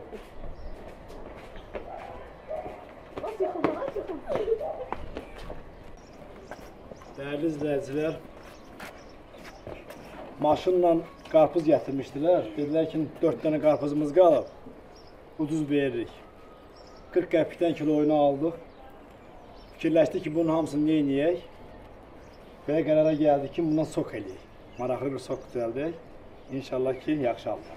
Değerli izleyiciler, maşınla karpuz getirmiştiler. Dediler ki 4 tane karpuzumuz qalıb, ucuz veririk. 40 qəpikdən kiloyunu aldıq. Fikirləşdik ki, bunun hamısını neyniyək? Və qərara gəldik ki, bundan sok eləyik. Maraqlı bir sok düzəldək. İnşallah ki, yaxşı alır.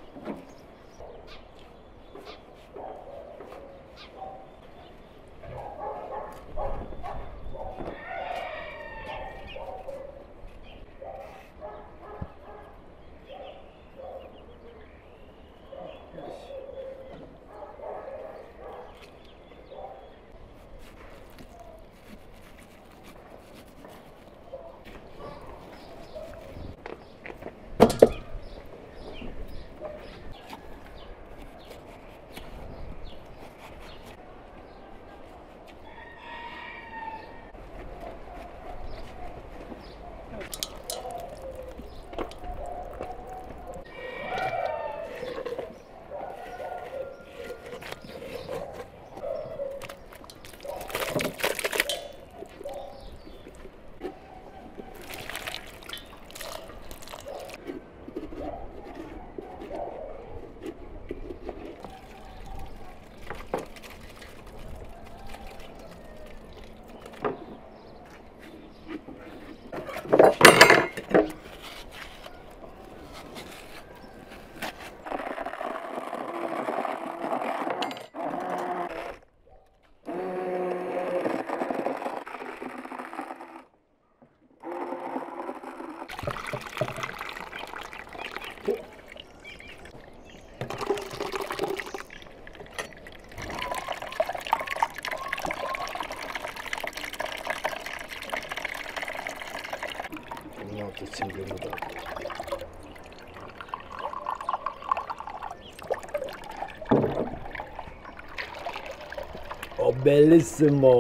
Oh, bellissimo!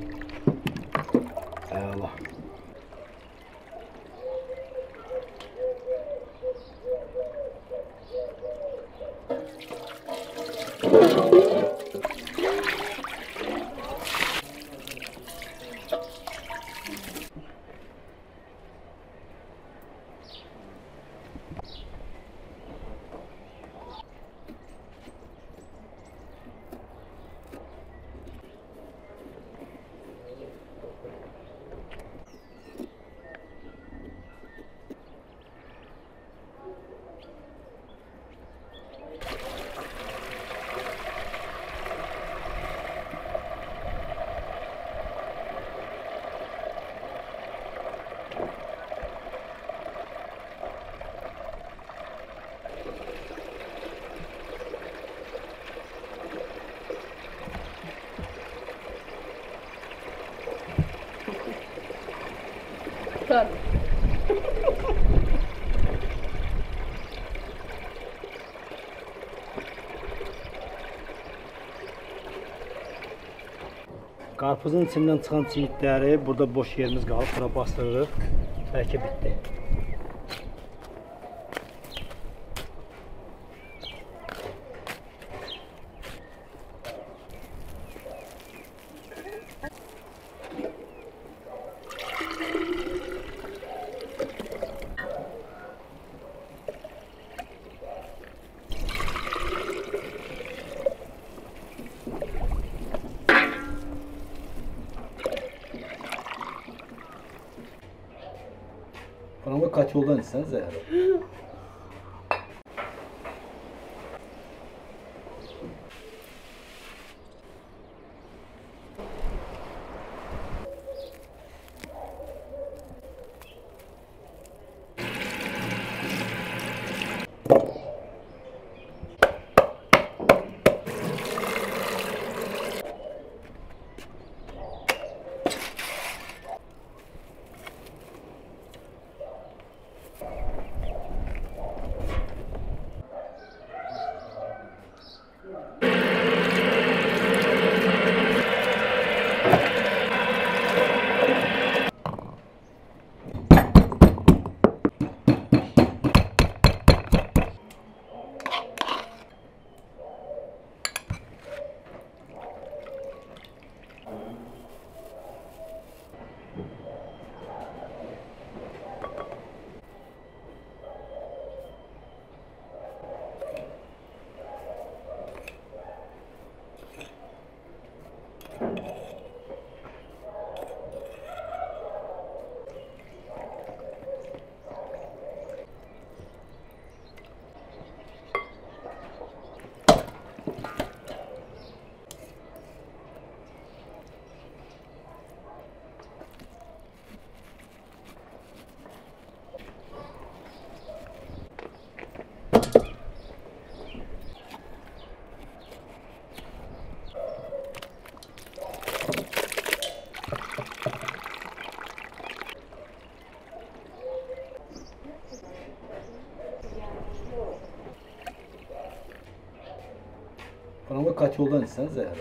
Eyvallah. Tabii. Karpuzun içindən çıxan çiğitləri burada boş yerimiz qalıb, bura bastırırıq. Bəlkə bitdi. Bana kaç yoldan içseniz eğer. Bana kaç yoldan içseniz ya.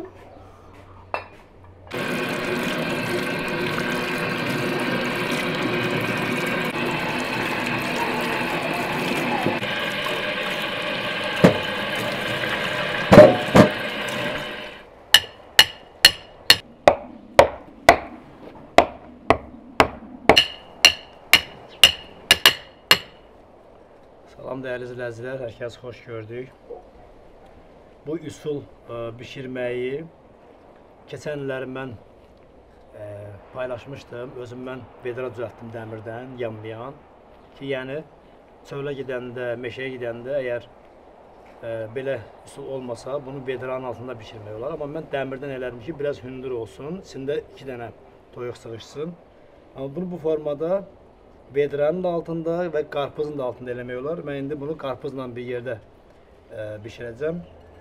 Salam değerli izləyicilər, herkes hoş gördük. Bu üsul bişirmeyi keçən illəri mən paylaşmışdım. Özüm mən vedra düzəltdim dəmirdən, yanmayan. Ki yəni çölə gedəndə, meşəyə gedəndə əgər belə üsul olmasa bunu vedranın altında bişirmək olar. Amma mən dəmirdən elədim ki biraz hündür olsun, içində 2 dənə toyuq sığışsın. Amma bunu bu formada vedranın da altında və qarpızın da altında eləmək olar. Mən indi bunu qarpızla bir yerdə bişirəcəm.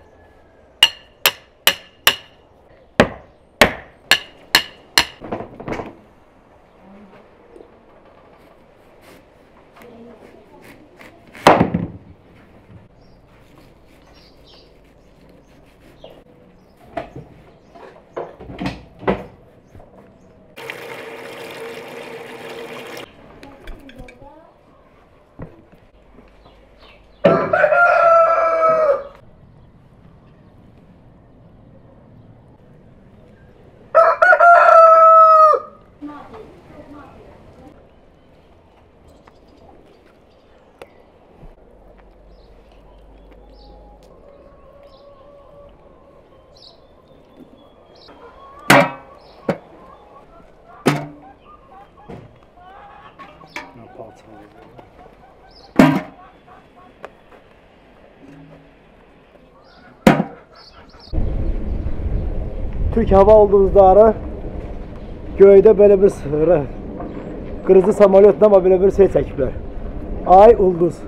Türk Hava Ulduzları göydə belə bir qırıcı samolyotla ama belə bir şey çəkiblər. Ay ulduz.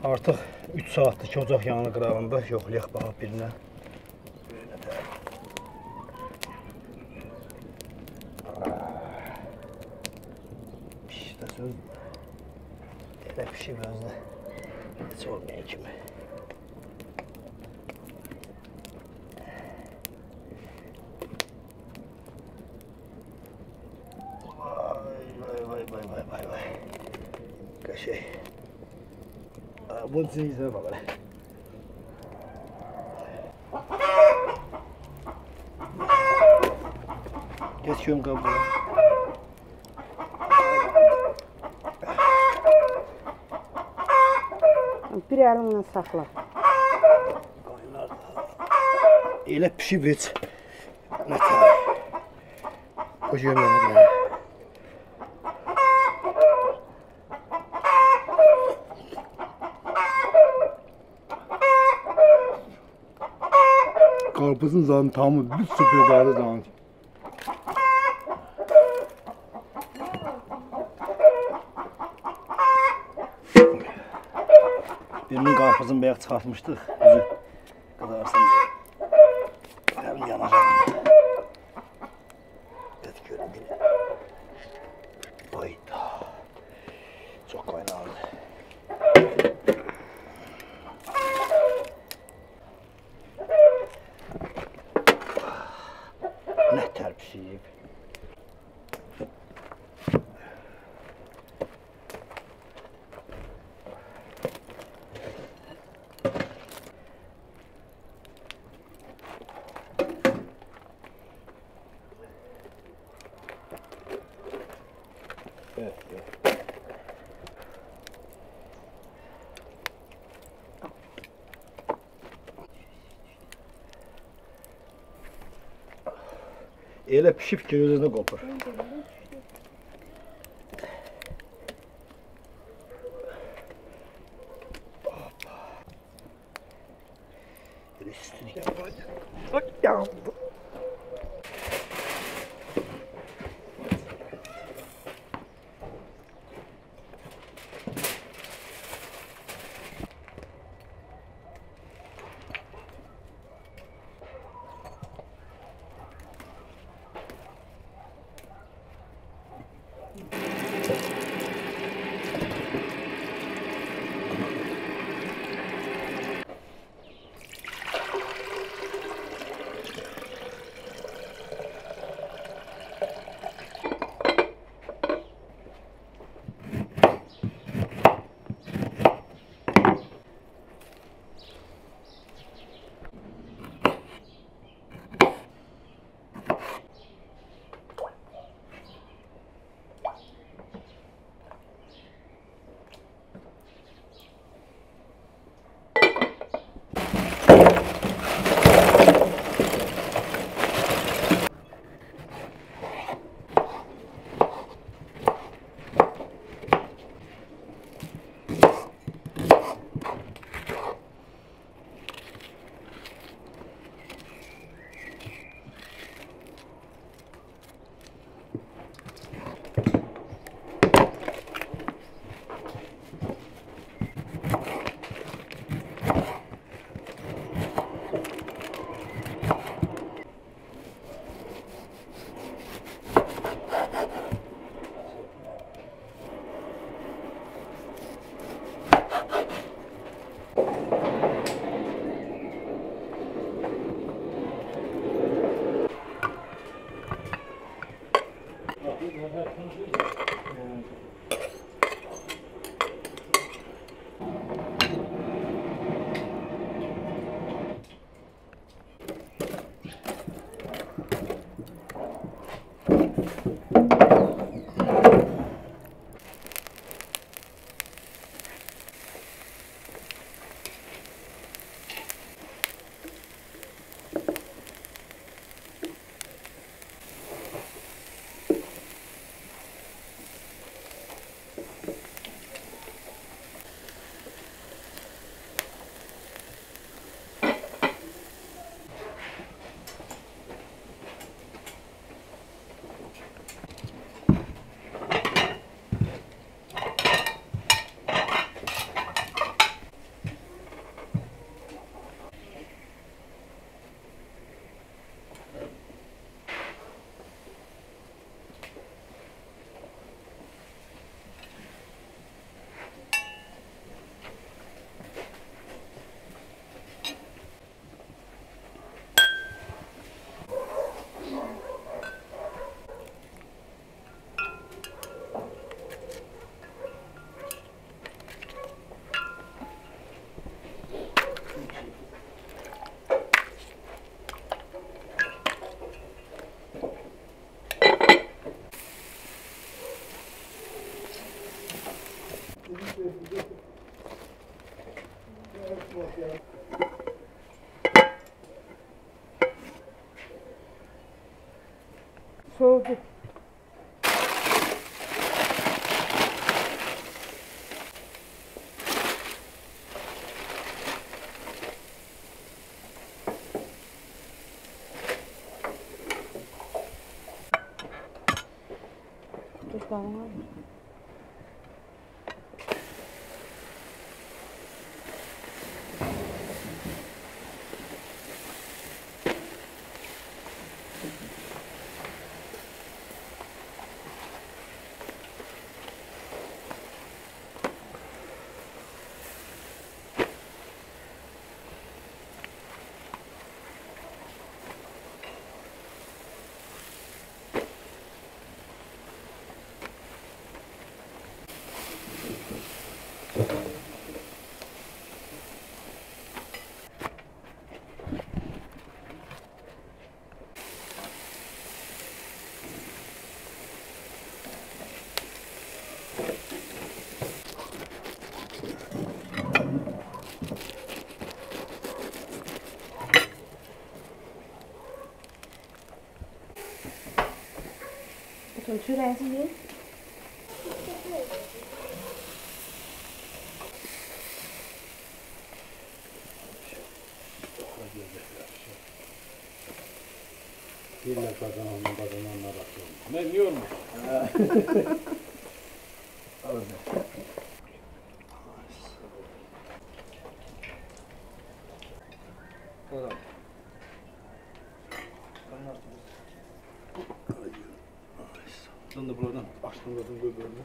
Artıq 3 saatdir ki ocaq yanı qırağında yoxlayaq baxaq birinə. Pişdə söz elə pişib özdə heç olmayan kimi. Vay. Qəşəng. Bunun için izleme bak hele. Geçiyorum kabuğu. Bir elinle sakla. Elə pişib heç. Nə tər. O yeməyə. Karpuzun zaten tamı bir süper dağlı zaten. Birinin karpuzun beyaz çıkartmıştık. Yüzü kızarsın diye. Hem yanacağım. Evet görün bile. Hayda. Çok kaynağı. Ne terpişiyip. Evet. Elə pişib ki, özünə qopur. Üstüne yapacağım. Bak yandı. Soğudu. Tuzlarını var mı? Bütün çöreğinizi yiyin. Birle kazananlar atıyor. Ben yiyor mu? Sen de buradan açtın göbeğini.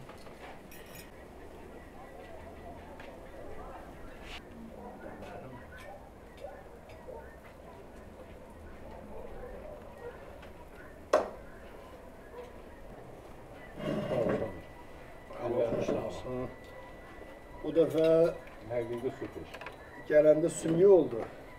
Bu defa Həqiqi sütür. gələndə sümüyü oldu.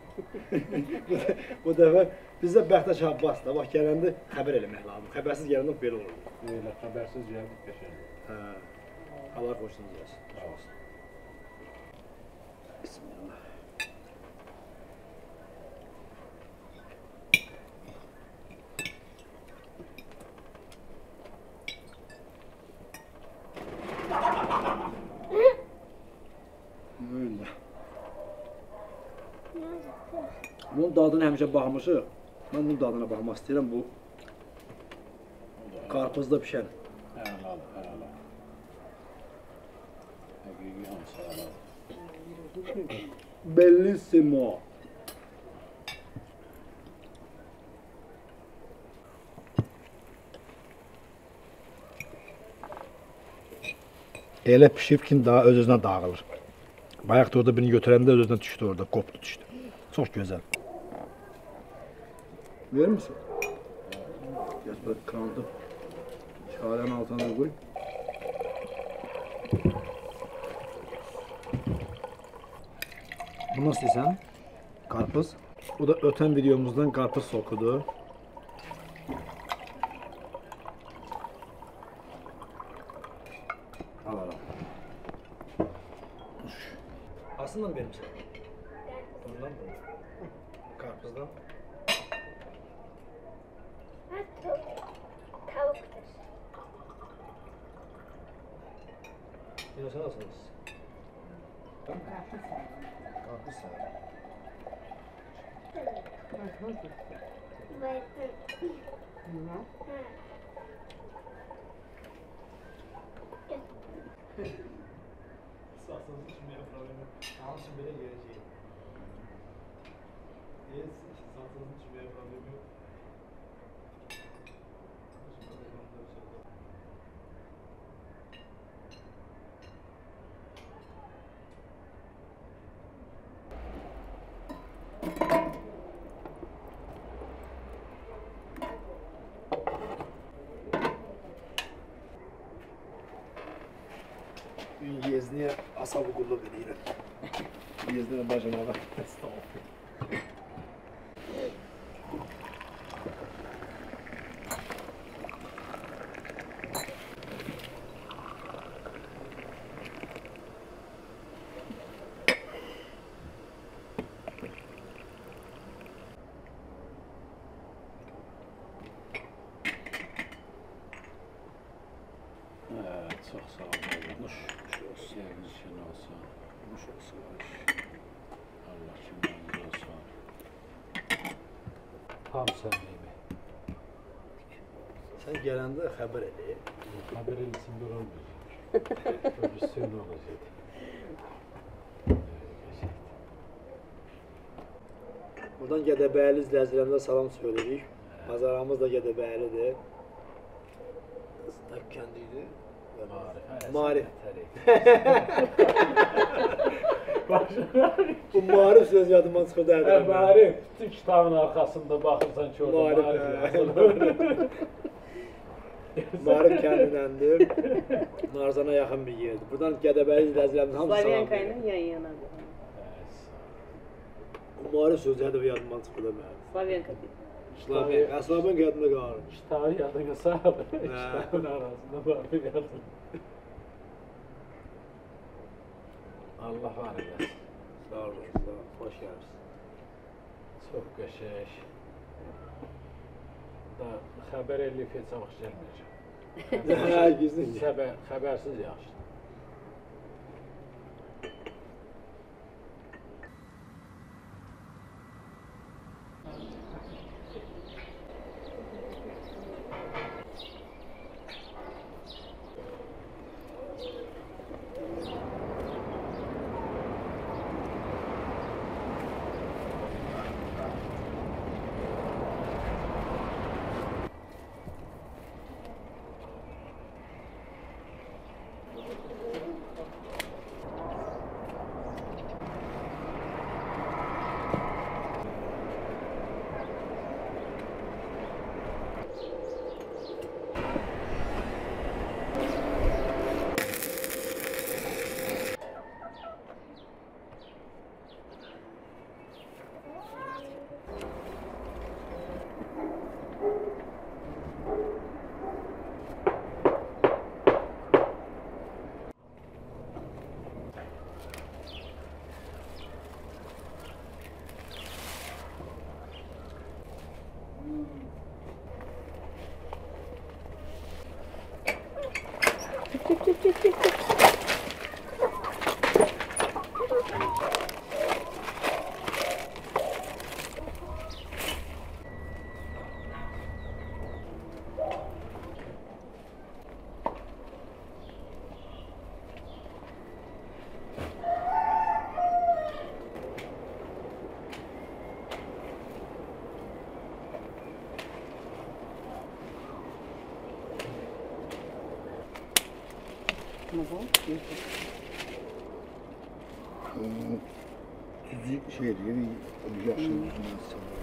Bu defa bizdə Bəxtaş Abbas da, bax gələndə xəbər eləmək lazım. Xəbərsiz gələndə belə olur. Elə xəbərsiz gəldik qəşəng. Hə. Allah xoşunuza gəlsin. Sağ olsun. Bismillah. Böyle. Bunun dadına həmişə baxmışıq. Mən bunun dadına baxmaq istəyirəm. Bu qarpızda pişən. Əla. Həqiqi hamısı əla. Bellissimo. Elə pişib ki, daha öz-özünə dağılır. Bayaq da orada birini götürəndə öz-özünə düşdü orada, qopdu düşdü. Çox gözəl. Verir misin? Gəl böyle krandı. Şalənin altına qoy. Bu nasıl desem? Karpuz. Bu da öten videomuzdan karpuz sokudu. Al al. Aslında mı benim sen? Ondan mı? Karpuzdan. Tavuktur. Yine sen nasılsınız? Karpuz sever. Sağsanız içmeye problem yok. Alışın bile geleceğim. Sağsanız içmeye problem yok. Yezdeye asabı kulluk edilir. Yezdeye bacım ola. Nuş olsun. Sevmişin olsun. Nuş olsun. Allah kimden olsun. Tam sen mi? Sen gələndə xəbər elə. Haberin içinde olmayacak. Prodüksiyon olacak. Buradan Gədəbəyli izləyicilərimizə salam söyləyirik. Bazarımız da Gədəbəylidir. Istak kəndiydi. Marif. Bu Marif söz yadımdan çıxırdı hər Marif. Bütün kitabın arkasında bakırsan ki orada Marif yazılır. Marif kəndindəndir. Narzana yaxın bir yerdir. Buradan Gədəbəyli izləyicilərimizə hamısı salam Slavyanka verir. ilə yan yanadır. Bu Marif sözü hədə yadımdan çıxırdı mənim. Slavyanka deyil. Slavyanka yadımda qalır. Kitabı yadına sağ. Kitabın arasında Marif yazılır. Allah var eylesin. Sağ olun. Hoş geldiniz. Çok qəşəng. Da xəbər eləyib heç vaxt gəlməyəcəm. Gizlice. Xəbərsiz yaxşı. Düzü şey diyor, yaşın düzünden sonra.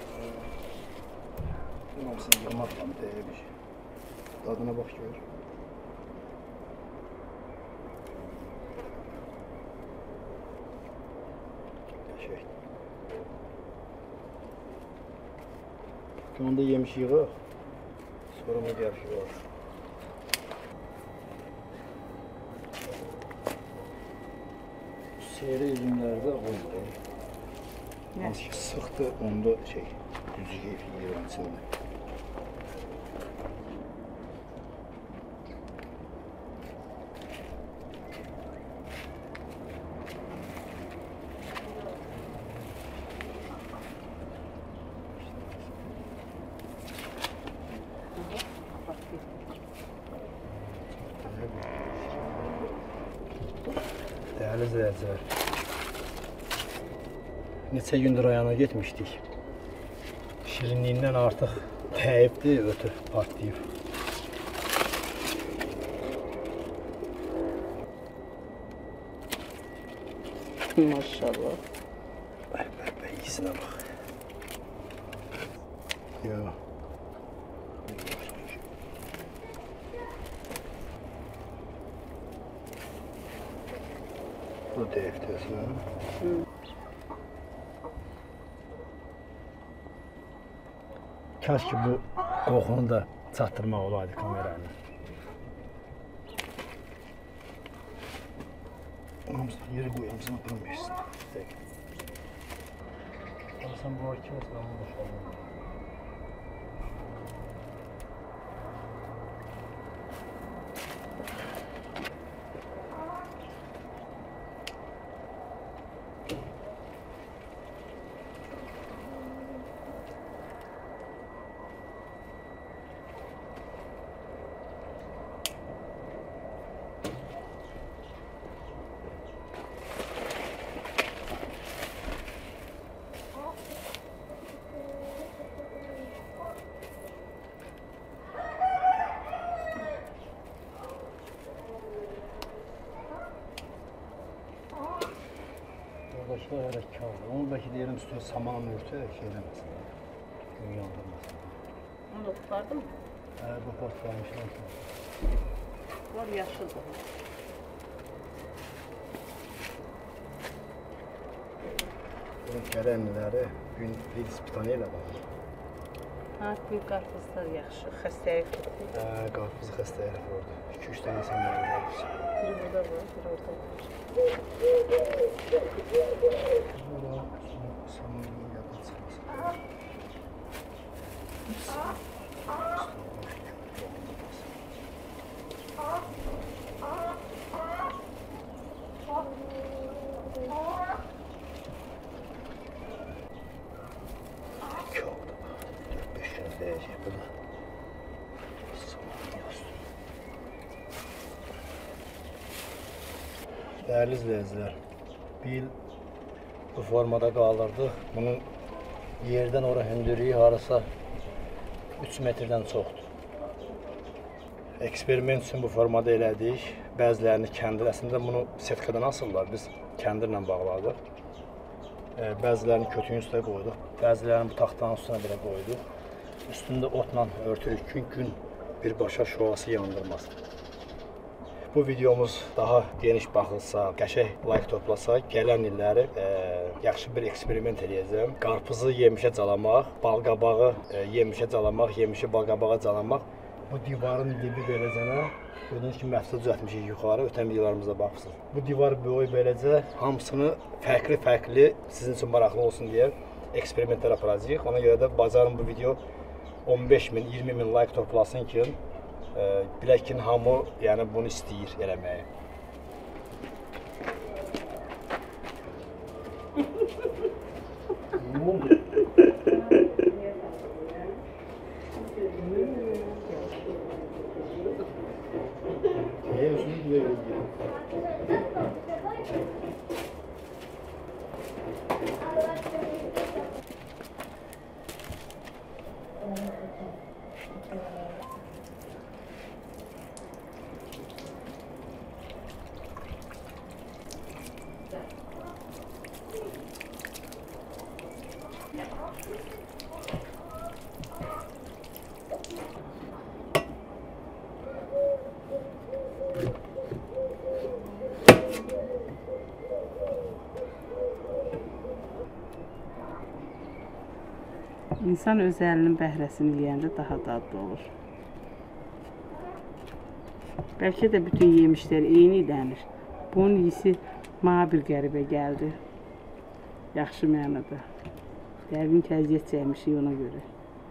Tamam sen yırmakla bir bir şey. Tadına bak gör. Şey. Onda yemiş yığı. Sonra mı gerçi var. Seyre üzümlerde oldu. Azıcık sıktı, onda şey, düzü keyfi yiyen sığdı. Değerli izleyiciler. Neçə gündür ayana getmişdik. Şirinliğinden artık təyibdi, ötü partlayıb. Maşallah. Bak, iyisine bak. Ya. Bu deftesi. Kaş ki bu qoxunu da çatdırmaq olaydı kameranı. Hamısını yere koyamsın, atamıyorsun. Sen bu iki olsun ama boşalma. Başka öyle kağıt. Onu belki diyelim üstüne saman örtü şeylemesin. Gün yandırmasın. Onu da kurtardın mı? Bu portlamışlar. Var yaşıldı. Bunun gelenleri gün Filiz pitaniyle bağlı. Ha, büyük qarpızlar yaxşı, xəstəyə tutdu. Qarpızı xəstəyə vurdu. 2-3 dənə sən vermiş. Biri burada var, biri orada var. Burada samanın yadın çıxmasın. Kağıdı. 5 gün dəyəcək buna. Samanın yazdı. Değerli izleyiciler, bir il bu formada kaldırdık. Bunun yerden oraya hündürlüğü harasa 3 metreden çoxdur. Eksperiment üçün bu formada elədik. Bəzilərini kəndir, əslində bunu setkadan asırlar. Biz kəndirlə bağladıq. Bəzilərini kötüyün üstə qoyduq. Bəzilərini bu taxtanın üstünə belə qoyduq. Üstündə otla örtürük ki, gün birbaşa şoası yandırmasın. Bu videomuz daha geniş baxılsa, qəşəng like toplasa, gələn illəri yaxşı bir eksperiment eləyəcəm. Qarpızı yemişə calamaq, balqabağı yemişə calamaq, yemişi balqabağa calamaq. Bu divarın dibi beləcənə, gördüyünüz kimi məhsul düzəltmişik yuxarı, ötən videolarımızda baxırsınız. Bu divar boyu beləcə hamısını fərqli sizin üçün maraqlı olsun deyə eksperimentlər aparacağıq. Ona görə də bacarın bu video 15.000, 20.000 like toplasın ki, bilək ki, hamı yəni bunu istəyir eləməyi. İnsan öz əlinin bəhrəsini yeyəndə daha dadlı olur. Bəlkə də bütün yemişlər eyni dənir. Bunun iyisi mənə bir qəribə gəldi. Yaxşı mənada. Yəqin ki, əziyyət çəkmişik ona görə.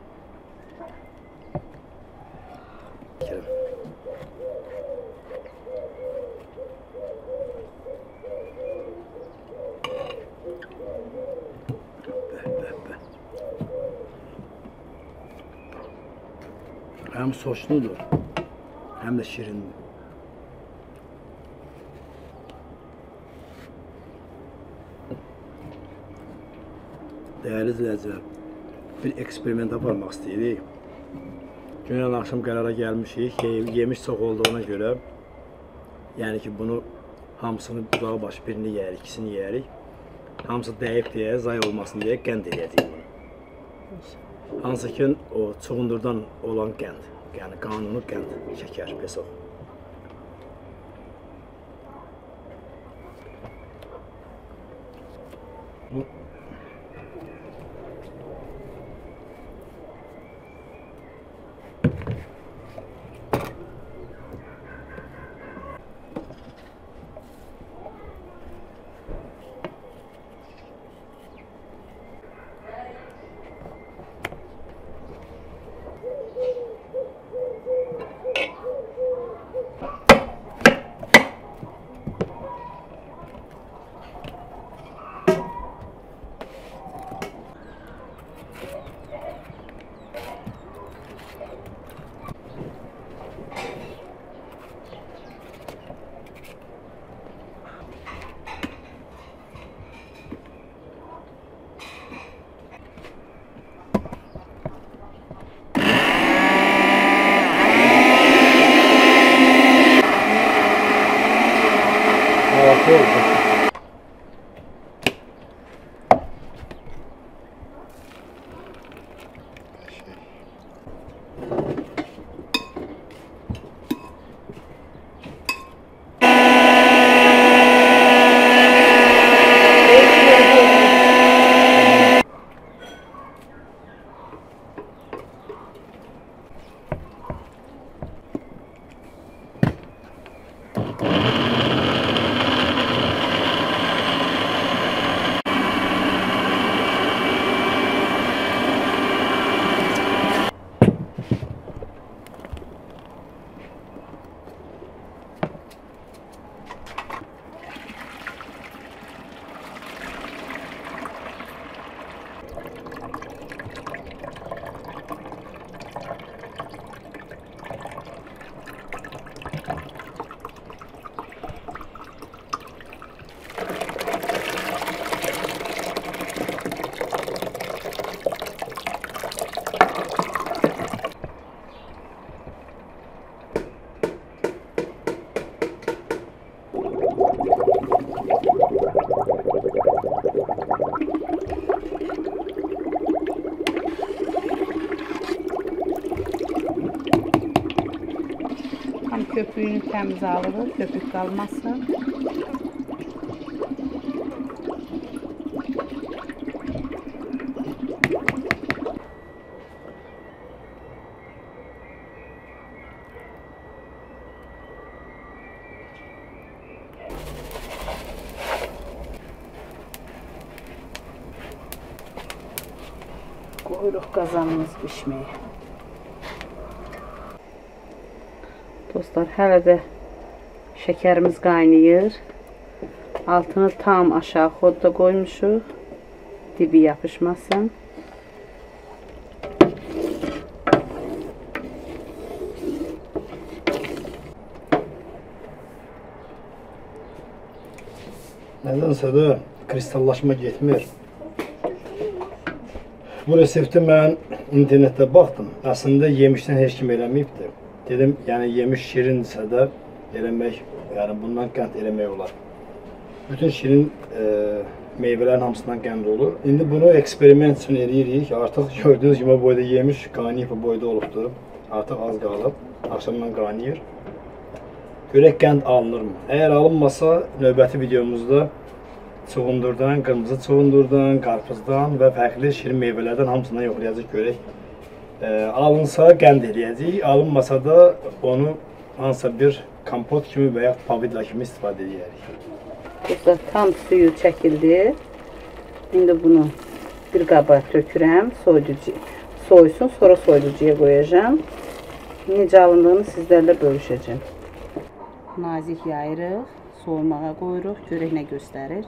Hem sosludur, hem de şirindir. Değerli izleyiciler, bir eksperiment aparmaq istəyirik. Günün akşam qərara gəlmişik, yemiş çox olduğuna görə, yəni ki bunu hamısını budağı başı birini yeyərik, ikisini yeyərik. Hamısı dəyib deyə, zay olmasın deyə qənd eləyəcəyik bunu. Hansı ki o çuğundurdan olan qənd, yəni qanunu qənd şəkər, pesok. Təmiz alırıq, köpük qalmazsa. Qoyuruq qazanımız pişməyə. Dostlar, hələ də şəkərimiz qaynayır. Altını tam aşağı xodda qoymuşuq. Dibi yapışmasın. Nədənsə də kristallaşma getmir. Bu resepti mən internetdə baxdım. Əslində yemişdən heç kim eləməyibdir. Dedim, yəni yemiş şirindirsə də eləmək, yəni bundan qənd eləmək olar. Bütün şirin meyvələrin hamısından qənd olur. İndi bunu eksperiment üçün eləyirik. Artıq gördüyünüz kimi boyda yemiş qaynayıb bu boyda olubdur. Artıq az qalıb. Axşamdan qaynayır. Görək qənd alınırmı? Əgər alınmasa növbəti videomuzda çuğundurdan, qırmızı çuğundurdan, qarpızdan və fərqli şirin meyvələrdən hamısından yoxlayacaq görək. Alınsa qənd eləyəcək, alınmasa da onu hansısa bir kompot kimi və ya pavidla kimi istifadə edəcəyik. Dostlar, tam suyu çəkildi. İndi bunu bir qaba tökürəm, soysun, sonra soyuducuya qoyacağım. Necə alındığını sizlərlə bölüşəcəm. Nazik yayırıq, soymağa qoyuruq, görək nə göstərir.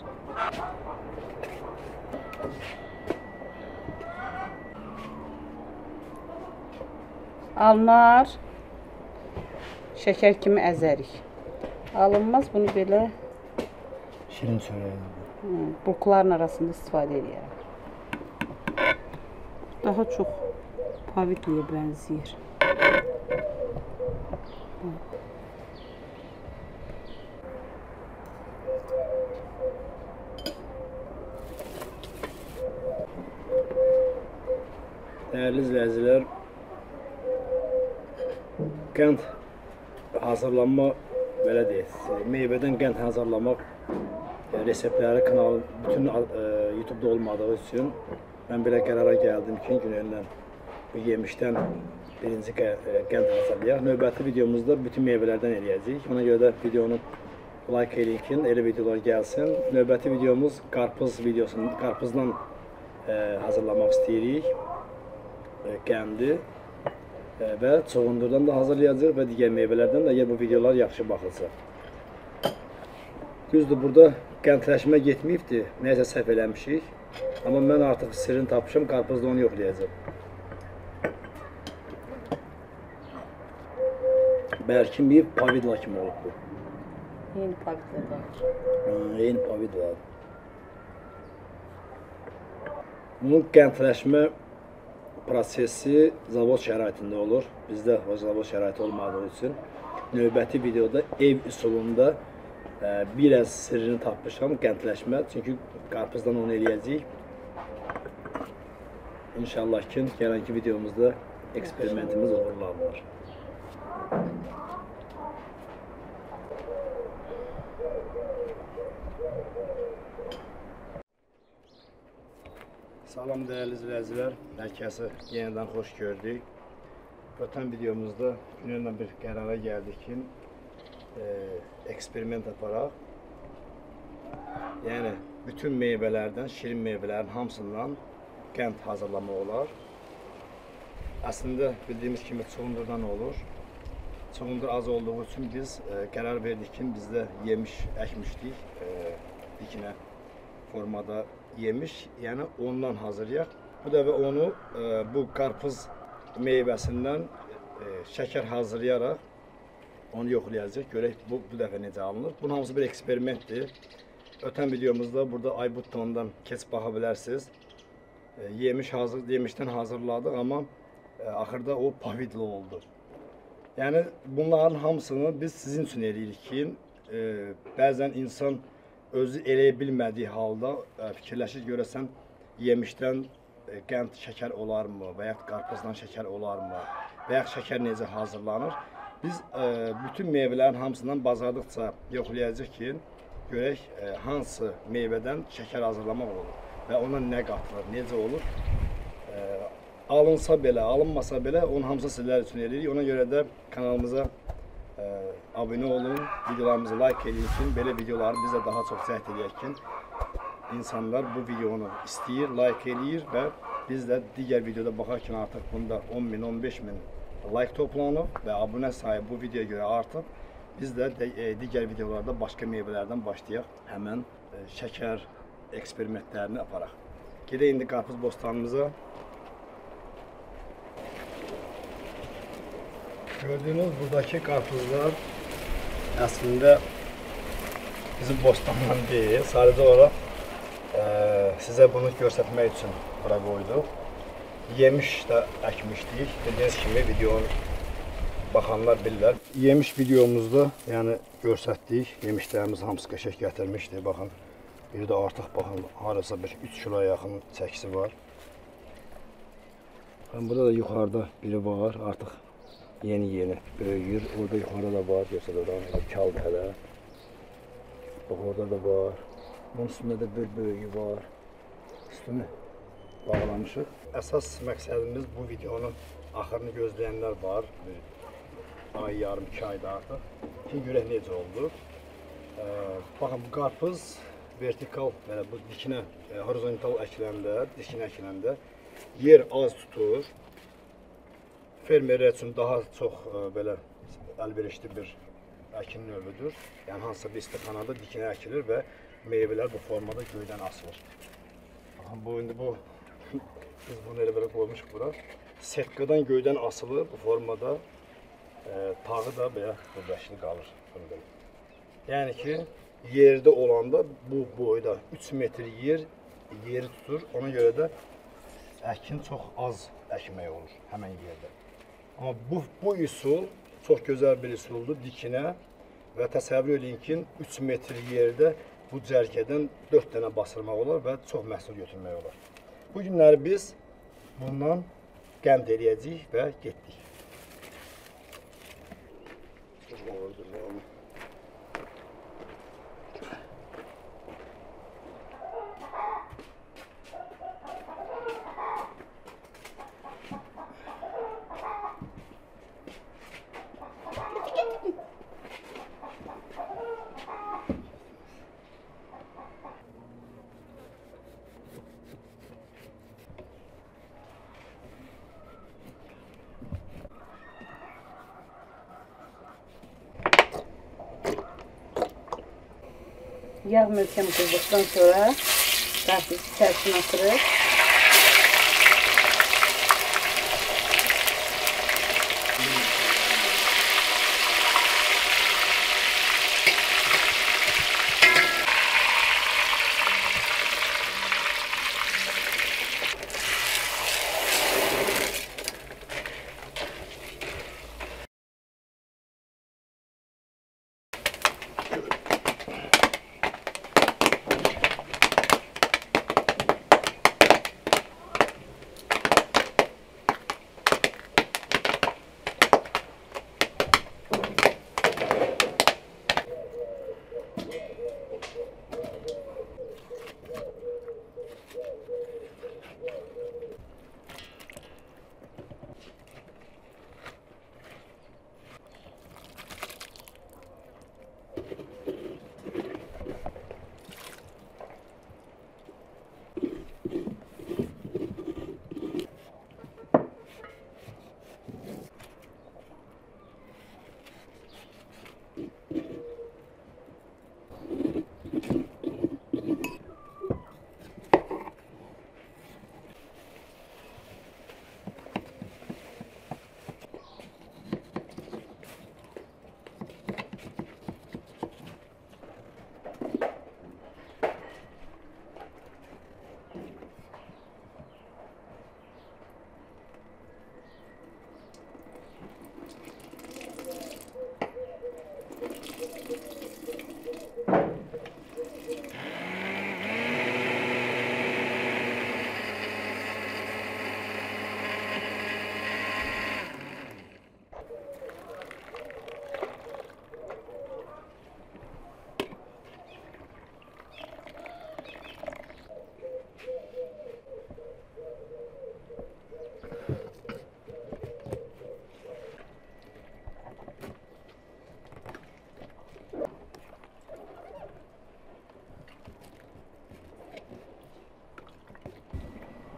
Alınar, şəkər kimi əzərik. Alınmaz, bunu belə Şirin çörəyi. bulqların arasında istifadə edərək. Daha çox pavidliyə bənzəyir. Dəyərli izləyicilər, qənd hazırlanma, belə deyək, meyvədən qənd hazırlamaq reseptləri kanalı bütün YouTube-da olmadığı üçün mən belə qərara gəldim ki, günlərlə bu yemişdən birinci qənd hazırlayaq. Növbəti videomuzda bütün meyvələrdən eləyəcəyik. Ona görə də videonu like eləyin ki, elə videolar gəlsin. Növbəti videomuz qarpızdan hazırlamaq istəyirik. Qəndi və çuğundurdan da hazırlayacaq və digər meyvələrdən də əgər bu videolar yaxşı baxılsa. Düzdür, burada qəndləşmə getməyibdir, nəyəsə səhv eləmişik. Amma mən artıq sirrini tapmışam, qarpızda onu yoxlayacaq. Bərkiməyib, pavidla kimi olub bu. Yeni pavidlər var. Yeni pavid var. Bunun qəndləşmə prosesi zavod şəraitində olur. Bizdə o zavod şəraiti olmadığı üçün növbəti videoda ev üsulunda biraz sirrini tapmışam, qəndləşmə. Çünki qarpızdan onu eləyəcəyik. İnşallah ki, gələnki videomuzda eksperimentimiz uğurlanır. Salam dəyərli izləyicilər, hər kəsi yenidən xoş gördük. Ötən videomuzda günlərlə bir qərara gəldik ki, eksperiment aparaq. Yəni, bütün meyvələrdən, şirin meyvələrin hamısından qənd hazırlamaq olar. Əslində, bildiyimiz kimi çuğundurdan olur. Çuğundur az olduğu üçün biz qərar verdik ki, bizdə yemiş əkmişdik, dikinə formada yemiş, yəni ondan hazırlayaq. Bu dəfə onu bu qarpız meyvəsindən şəkər hazırlayaraq onu yoxlayacaq. Görək bu dəfə necə alınır. Bunun hamısı bir eksperimentdir. Ötən videomuzda burada aybut tonundan keçib baxa bilərsiniz. Yemişdən hazırladıq, amma axırda o pavidli oldu. Yəni bunların hamısını biz sizin üçün eləyirik ki, bəzən insan özü eləyə bilmədiyi halda fikirləşir, görəsən yemişdən qənd şəkər olarmı və ya qarpızdan şəkər olarmı və ya şəkər necə hazırlanır? Biz bütün meyvələrin hamısından bazardıqca yoxlayacağıq ki, görək hansı meyvədən şəkər hazırlamaq olur və ona nə qatılır, necə olur. Alınsa belə, alınmasa belə onun hamısı sizlər üçün edirik. Ona görə də kanalımıza abunə olun, videolarımızı like edin ki, belə videoları biz də daha çox cəhd edək ki, insanlar bu videonu istəyir, like edir və biz də digər videoda baxarkən artıq bunda 10.000, 15.000 like toplanıb və abunə sayı bu videoya görə artıb. Biz də digər videolarda başqa meyvələrdən başlayaq, həmən şəkər eksperimentlərini aparaq. Gedək indi qarpız bostanımıza. Gördüyünüz buradakı qarpızlar əslində bizim bostandan deyil, sadəcə olaraq sizə bunu göstərmək üçün bura qoyduq. Yemiş də əkmişdik, dediyiniz kimi videonu baxanlar bilirlər. Yemiş videomuzda yəni göstərdik, yemişlərimiz hamısı qəşəng gətirmişdi, baxın. Bir də artıq baxın, harasa 3 kiloya yaxın çəkisi var. Burada da yuxarıda biri var, artıq yeni böyüyür. Orada yuxarıda da var, görsəl oradan kaldı hələ. Bax orada da var. Bunun üstündə də bir böyüyü var. Üstünü bağlamışıq. Əsas məqsədimiz bu videonun axırını gözləyənlər var. Bir ay, yarım, 2 ayda artıq. Ki görək necə oldu. Baxın, bu qarpız vertikal, yəni bu dikinə, horizontal əkiləndə, dikinə əkiləndə yer az tutur. Fermerlər üçün daha çox belə əlverişli bir əkin növüdür. Yəni hansısa bir istiqanada dikinə əkilir və meyvələr bu formada göydən asılır. Baxın, biz bunu elə belə qoymuşuq bura. Setkadan göydən asılır bu formada. Tağı da belə birləşli qalır. Yəni ki, yerdə olanda bu boyda 3 metr yeri tutur. Ona görə də əkin çox az əkmək olur həmən yerdə. Amma bu üsul çox gözəl bir üsuldur dikinə və təsəvvür edin ki, 3 metr yerdə bu cərgədən 4 dənə basırmaq olar və çox məhsul götürmək olar. Bu günləri biz bundan qənd eləyəcəyik və getdik. Yağ möhkəm qızdıqdan sonra qarpızı içərisine atırıq.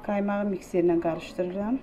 Qaymağı mikserlə qarışdırıram.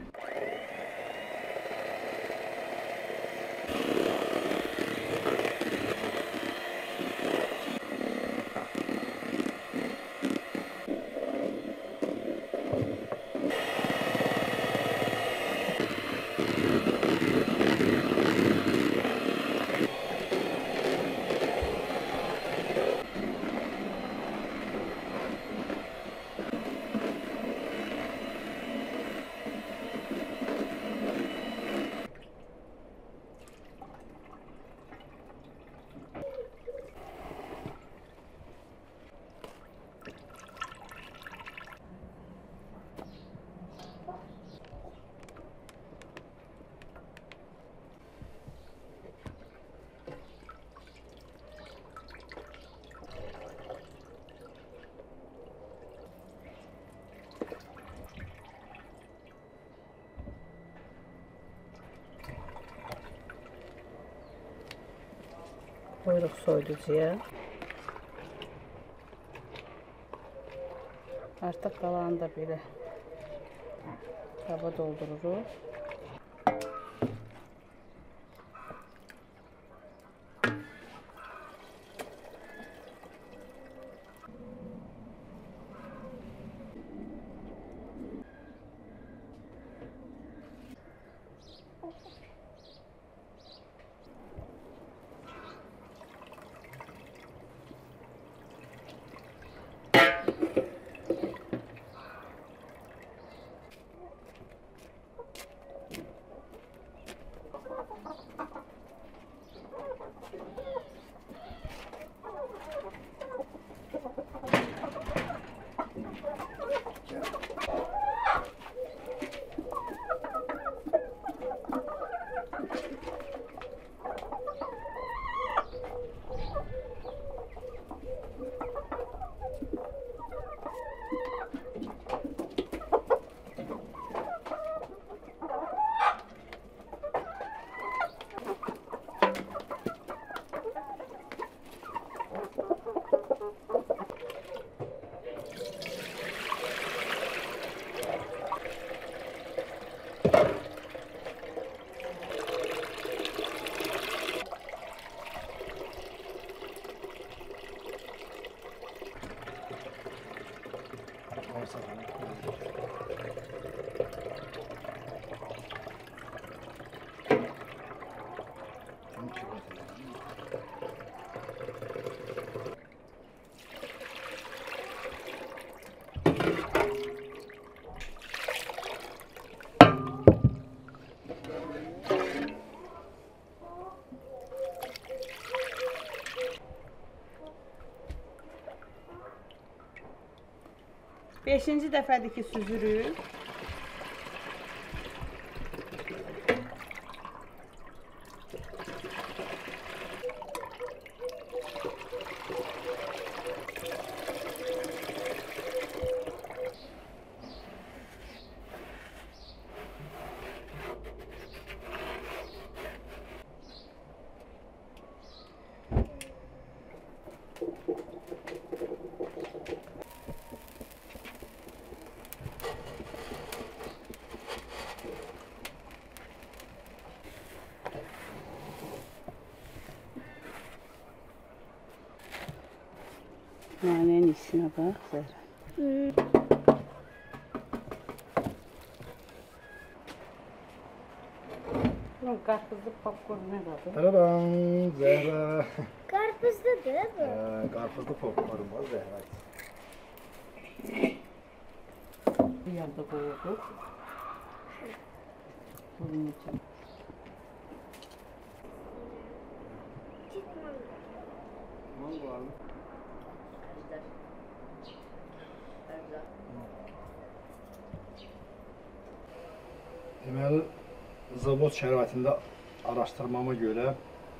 Koyuruq soyuducuya. Artıq qalanı da belə qaba doldururuq. Beşinci dəfədir ki süzürük. Nanenin içine bak Zehra. Bunun qarpızlı popcorn ne dadı? Tadam, Zehra. Karpuzludur bu. Qarpızlı popcorn var Zehra. Bir yanda koyduk. Bunun için. Deməli, zavod şəraitində araşdırmama görə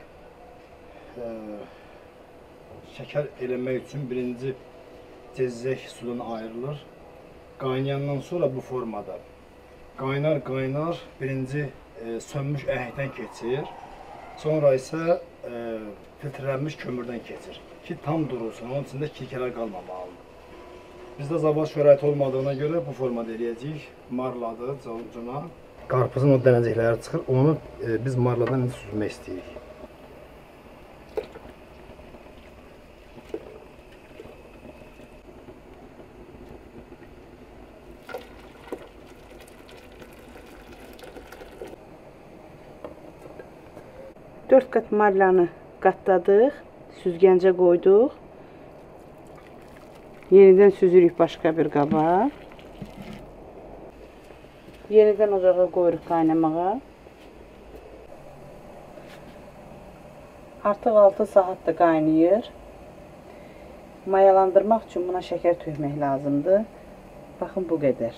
şəkər eləmək üçün birinci cezzək sudan ayrılır. Qaynayandan sonra bu formada qaynar birinci sönmüş əhəkdən keçir. Sonra isə filtrlənmiş kömürdən keçir ki tam durulsun. Onun içində kilkələr qalmamalıdır. Bizdə zavod şəraiti olmadığına görə bu formada eləyəcəyik. Marladı cana. Qarpızın o dənəcikləri çıxır, onu biz marladan indi süzmək istəyirik. Dörd qat marlanı qatladıq, süzgəncə qoyduq. Yenidən süzürük başqa bir qaba. Yenidən ocağa qoyuruq qaynamağa. Artıq 6 saatdır qaynayır. Mayalandırmaq üçün buna şəkər tökmək lazımdır. Baxın bu qədər.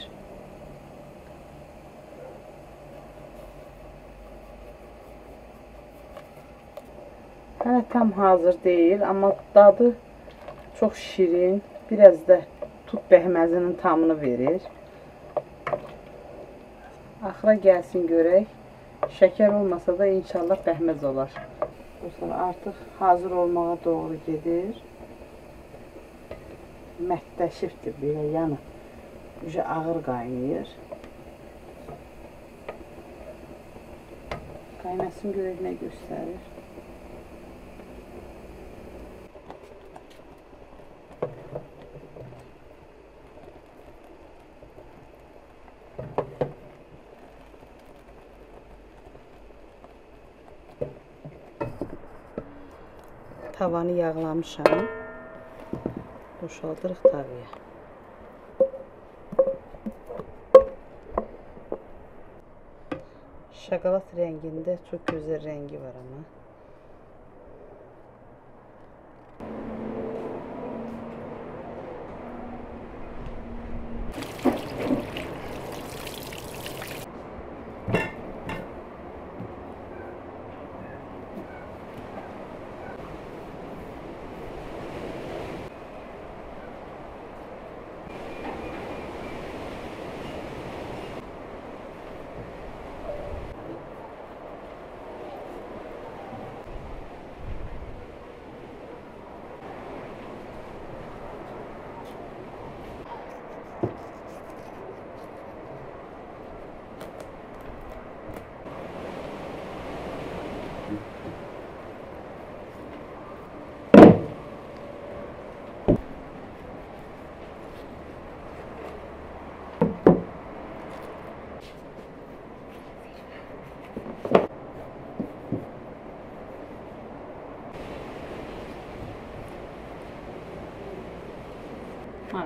Hələ tam hazır deyil, amma dadı çox şirin. Biraz da tut bəhməzinin tamını verir. Axıra gəlsin görək. Şəkər olmasa da inşallah bəhməz olar. Artıq hazır olmağa doğru gedir. Məhdəşifdir belə yanı. Ağır qaynayır. Qaynasın görək nə göstərir. Tavanı yağlamışam. Boşaldırıq tavaya. Şokolad rəngində çox gözəl rəngi var amma. Hadi.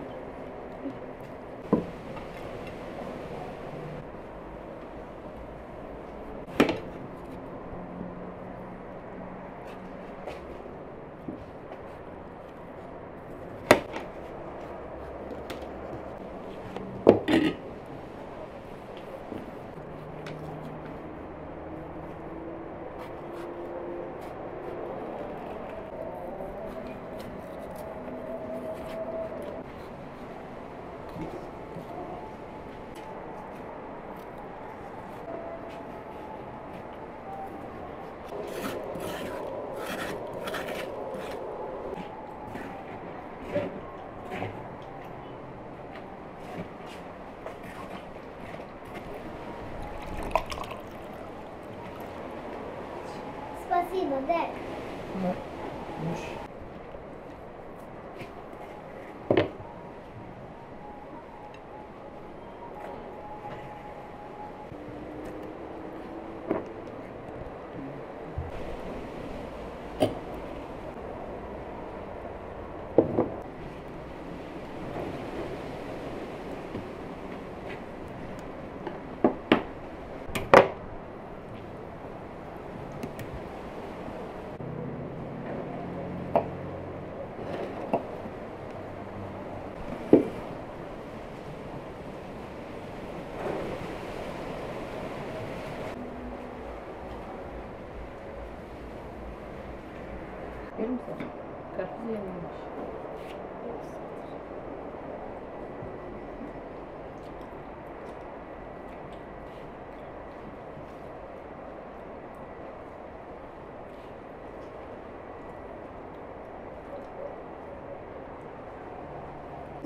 Спасибо, Дед. Verir misin? Karpuz yenilmiş.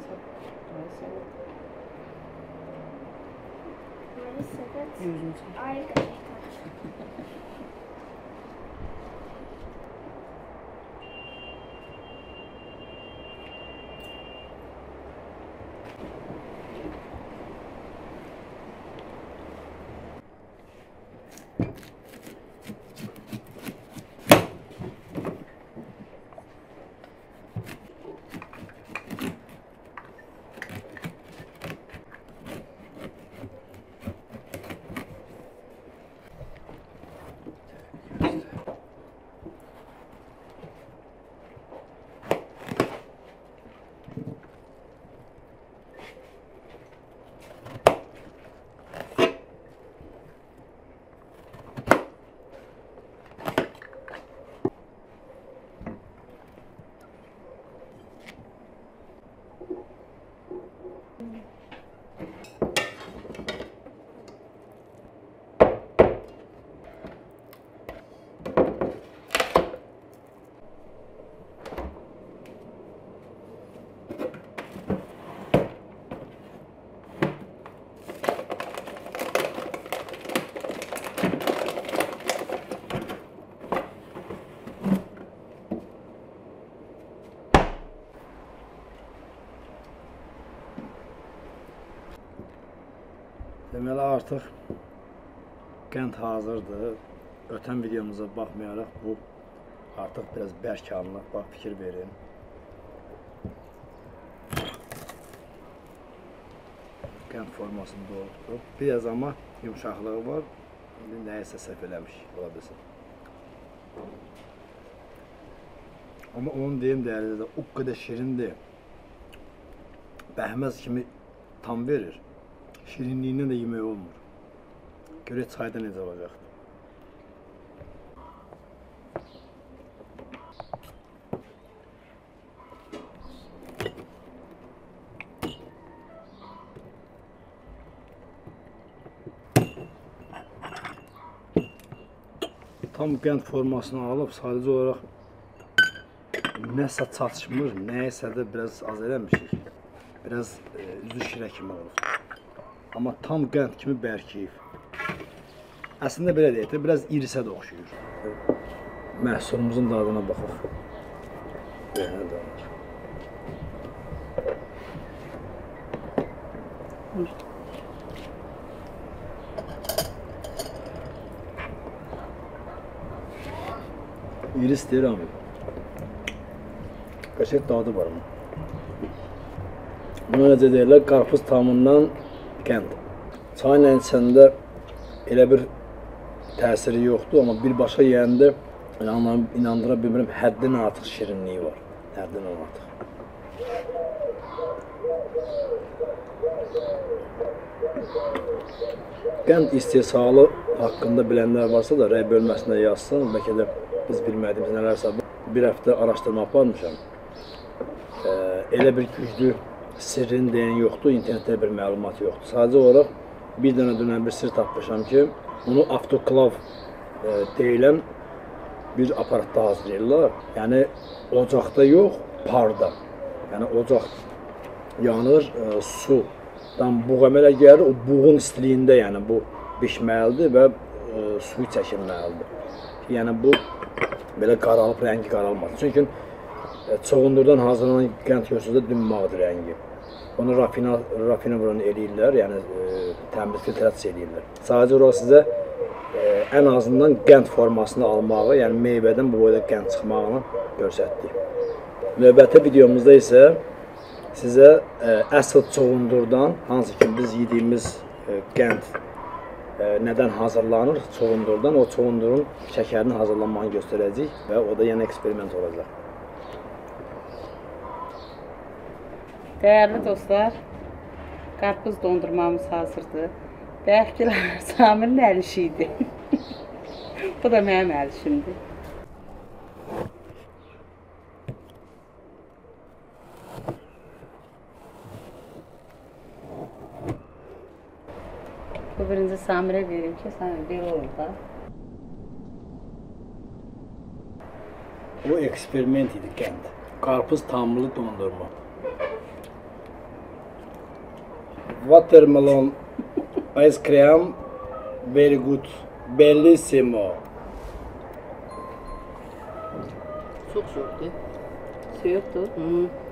Deməli artıq qənd hazırdır. Ötən videomuza baxmayaraq bu artıq biraz bərk alınır. Bax, fikir verin. Qənd formasını doğrultduq. Biraz amma yumşaqlığı var. İndi nəyəsə səhv eləmiş ola bilsin. Amma onun deyim dəyərli də o qədər şirindir. Bəhməz kimi tam verir. Şirinliyindən də yemək olmur. Görək çayda necə olacaq. Tam qənd formasını alıb sadəcə olaraq nəsə çatışmır, nəyəsə də biraz az eləmişik. Biraz üzü şirə kimi olur. Amma tam qənd kimi bərkiyib. Əslində belə deyək də, biraz irisə də oxşuyur. Məhsulumuzun dadına baxaq. Belə dadır. İris deyir amma. Qəşəng dadı var mı? Buna necə deyirlər? Qarpız tamından qənd. Çayla içəndə elə bir təsiri yoxdur, amma birbaşa yeyəndə inandıra bilmirəm, həddən artıq şirinliyi var. Həddən artıq. Qənd istehsalı haqqında bilənlər varsa da rəy bölməsində yazsın. Bəlkə də biz bilmədiyimiz nələrsə. Bir həftə araşdırma aparmışam. Elə bir güclü sirrini deyən yoxdur, internetdə bir məlumat yoxdur. Sadəcə olaraq bir dənə dönən bir sir tapmışam ki, onu avtoklav deyilən bir aparatda hazırlayırlar. Yəni ocaqda yox, parda. Yəni ocaq yanır, sudan buğ əmələ gəlir, o buğun istiliyində yəni bu bişməlidir və suyu çəkilməlidir. Yəni bu belə qaralıb, rəngi qaralmasın. Çünki çoğundurdan hazırlanan qənd görsüzdə dünmağdır rəngi. Onu rafinavron eləyirlər, yəni təmiz filtrasiya eləyirlər. Sadəcə olaraq sizə ən azından qənd formasını almağı, yəni meyvədən bu boyda qənd çıxmağını göstərdik. Növbəti videomuzda isə sizə əsl çoğundurdan, hansı ki biz yediyimiz qənd nədən hazırlanır çoğundurdan, o çoğundurun şəkərini hazırlanmağını göstərəcək və o da yəni eksperiment olacaq. Değerli dostlar, qarpız dondurmamız hazırdır. Deyək ki, Samirin əl işiydi. Bu da mənim əl işimdir. Bu birinci Samirə verim ki, sən belə olur da. O eksperiment idi qənd. Qarpız tamlı dondurma. Watermelon ice cream very good. Bellissimo. Çok soğuk değil. Soğuktu. Hı.